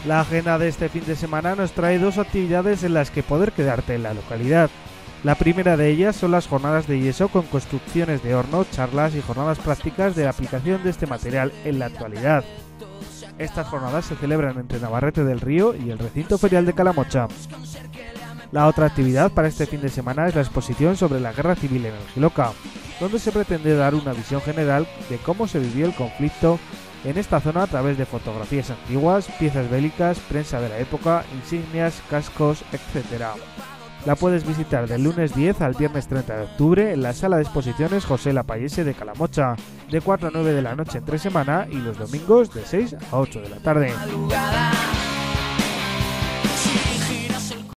La agenda de este fin de semana nos trae dos actividades en las que poder quedarte en la localidad. La primera de ellas son las jornadas de yeso con construcciones de horno, charlas y jornadas prácticas de la aplicación de este material en la actualidad. Estas jornadas se celebran entre Navarrete del Río y el recinto ferial de Calamocha. La otra actividad para este fin de semana es la exposición sobre la guerra civil en el Jiloca, donde se pretende dar una visión general de cómo se vivió el conflicto en esta zona a través de fotografías antiguas, piezas bélicas, prensa de la época, insignias, cascos, etc. La puedes visitar del lunes 10 al viernes 30 de octubre en la sala de exposiciones José Lapallese de Calamocha, de 4 a 9 de la noche entre semana y los domingos de 6 a 8 de la tarde.